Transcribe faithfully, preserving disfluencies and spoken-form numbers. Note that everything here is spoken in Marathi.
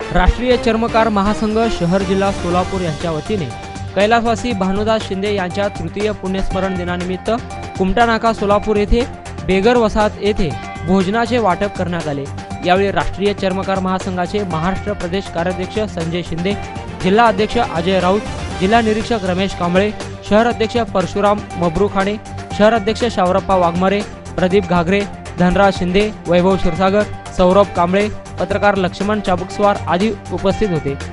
राष्ट्रीय चर्मकार महासंघ शहर जिल्हा सोलापूर यांच्या वतीने कैलासवासी भानुदास शिंदे यांच्या तृतीय पुण्यस्मरण दिनानिमित्त कुमटा नाका सोलापूर येथे बेगर वसाहत येथे भोजनाचे वाटप करण्यात आले। यावेळी राष्ट्रीय चर्मकार महासंघाचे महाराष्ट्र प्रदेश कार्याध्यक्ष संजय शिंदे, जिल्हा अध्यक्ष अजय राऊत, जिल्हा निरीक्षक रमेश कांबळे, शहर अध्यक्ष परशुराम मब्रुखाणे, शहर अध्यक्ष शावरप्पा वाघमारे, प्रदीप घागरे, धनराज शिंदे, वैभव क्षीरसागर, सौरभ कांबळे, पत्रकार लक्ष्मण चाबुकस्वार आदी उपस्थित होते।